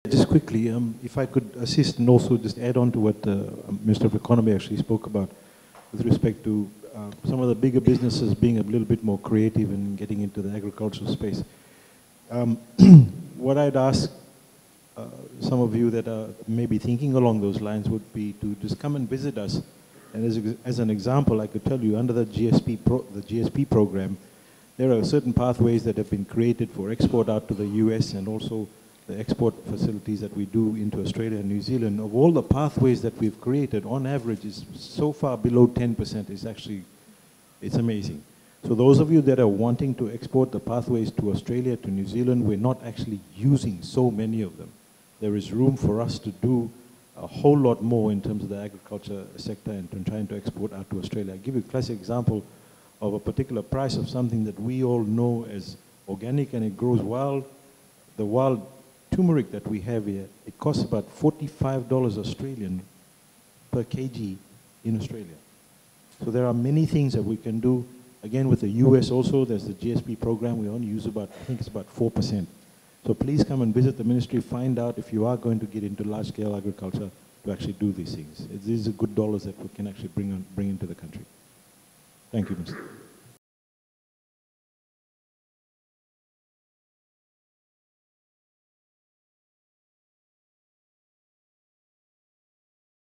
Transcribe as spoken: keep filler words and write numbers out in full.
Just quickly, um, if I could assist and also just add on to what uh, Minister of Economy actually spoke about with respect to uh, some of the bigger businesses being a little bit more creative and getting into the agricultural space. Um, what I'd ask uh, some of you that are maybe thinking along those lines would be to just come and visit us. And as, as an example, I could tell you under the G S P, pro, the G S P program, there are certain pathways that have been created for export out to the U S and also the export facilities that we do into Australia and New Zealand. Of all the pathways that we've created, on average, is so far below ten percent. It's actually, it's amazing. So those of you that are wanting to export the pathways to Australia, to New Zealand, we're not actually using so many of them. There is room for us to do a whole lot more in terms of the agriculture sector and in trying to export out to Australia. I'll give you a classic example of a particular price of something that we all know as organic and it grows wild. The wild turmeric that we have here, it costs about forty-five dollars Australian per kg in Australia. So there are many things that we can do. Again, with the U S also, there's the G S P program. We only use about, I think it's about four percent. So please come and visit the ministry, find out if you are going to get into large-scale agriculture to actually do these these things. These are good dollars that we can actually bring, on, bring into the country. Thank you, Mister